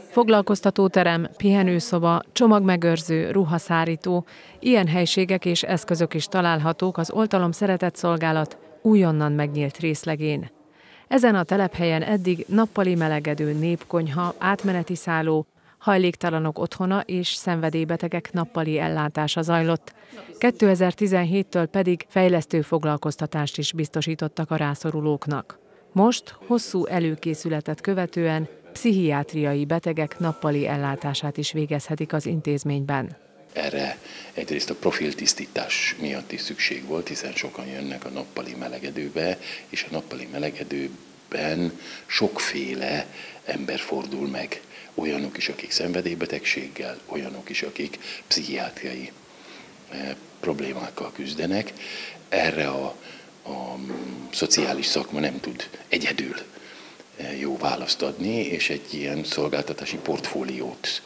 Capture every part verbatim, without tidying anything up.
Foglalkoztatóterem, pihenőszoba, csomagmegőrző, ruhaszárító, ilyen helységek és eszközök is találhatók az Oltalom Szeretett Szolgálat újonnan megnyílt részlegén. Ezen a telephelyen eddig nappali melegedő népkonyha, átmeneti szálló, hajléktalanok otthona és szenvedélybetegek nappali ellátása zajlott. kétezer-tizenhéttől pedig fejlesztő foglalkoztatást is biztosítottak a rászorulóknak. Most hosszú előkészületet követően pszichiátriai betegek nappali ellátását is végezhetik az intézményben. Erre egyrészt a profiltisztítás miatt is szükség volt, hiszen sokan jönnek a nappali melegedőbe, és a nappali melegedőben sokféle ember fordul meg. Olyanok is, akik szenvedélybetegséggel, olyanok is, akik pszichiátriai problémákkal küzdenek. Erre a, a szociális szakma nem tud egyedül jó választ adni, és egy ilyen szolgáltatási portfóliót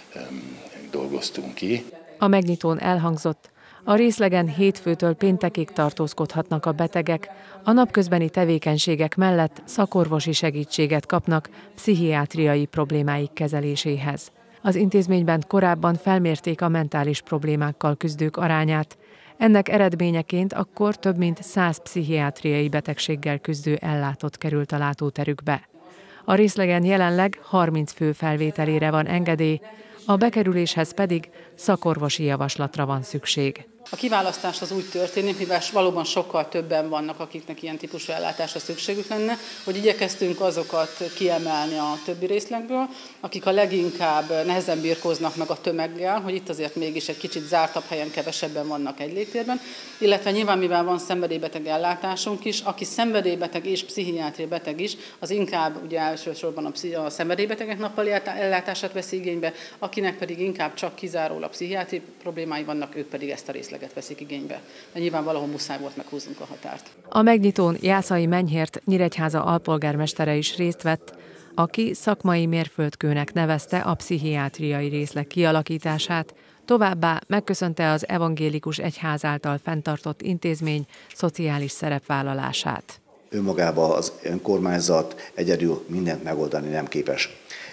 dolgoztunk ki. A megnyitón elhangzott, a részlegen hétfőtől péntekig tartózkodhatnak a betegek, a napközbeni tevékenységek mellett szakorvosi segítséget kapnak pszichiátriai problémáik kezeléséhez. Az intézményben korábban felmérték a mentális problémákkal küzdők arányát. Ennek eredményeként akkor több mint száz pszichiátriai betegséggel küzdő ellátott került a látóterükbe. A részlegen jelenleg harminc fő felvételére van engedély, a bekerüléshez pedig szakorvosi javaslatra van szükség. A kiválasztás az úgy történik, mivel valóban sokkal többen vannak, akiknek ilyen típusú ellátásra szükségük lenne, hogy igyekeztünk azokat kiemelni a többi részlegből, akik a leginkább nehezen birkóznak meg a tömeggel, hogy itt azért mégis egy kicsit zártabb helyen kevesebben vannak egy légtérben, illetve nyilván mivel van szenvedélybeteg ellátásunk is, aki szenvedélybeteg és pszichiátriai beteg is, az inkább ugye elsősorban a, pszichi- a szenvedélybetegek nappali ellátását veszi igénybe, akinek pedig inkább csak kizárólag pszichiátriai problémái vannak, ők pedig ezt a részleget veszik igénybe. De nyilván valahol muszáj volt meghúznunk a határt. A megnyitón Jászai Menyhért Nyíregyháza alpolgármestere is részt vett, aki szakmai mérföldkőnek nevezte a pszichiátriai részleg kialakítását, továbbá megköszönte az evangélikus egyház által fenntartott intézmény szociális szerepvállalását. Önmagában az önkormányzat egyedül mindent megoldani nem képes.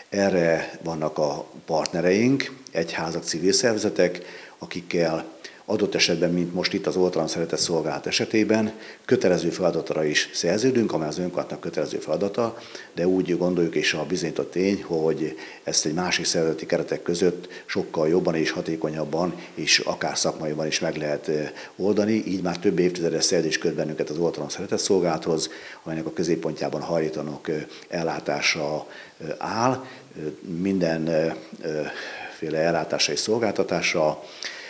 Erre vannak a partnereink, egyházak, civil szervezetek, akikkel adott esetben, mint most itt az Oltalom Szeretett Szolgálat esetében, kötelező feladatra is szerződünk, amely az önkormányzatnak kötelező feladata, de úgy gondoljuk, és a bizonyított tény, hogy ezt egy másik szervezeti keretek között sokkal jobban és hatékonyabban, és akár szakmaiban is meg lehet oldani. Így már több évtizedes szerződés köt bennünket az Oltalom Szeretett Szolgálathoz, amelynek a középpontjában hajléktalanok ellátása áll, mindenféle ellátása és szolgáltatása.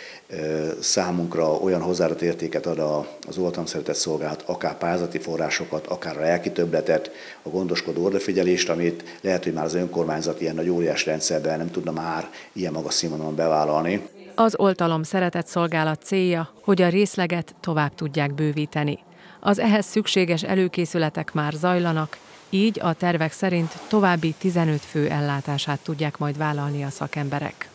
Számunkra olyan hozzáadott értéket ad az Oltalom Szeretett Szolgálat, akár pályázati forrásokat, akár a lelki többletet, a gondoskodó odafigyelést, amit lehet, hogy már az önkormányzat ilyen nagy óriás rendszerben nem tudna már ilyen magas színvonalon bevállalni. Az Oltalom Szeretett Szolgálat célja, hogy a részleget tovább tudják bővíteni. Az ehhez szükséges előkészületek már zajlanak, így a tervek szerint további tizenöt fő ellátását tudják majd vállalni a szakemberek.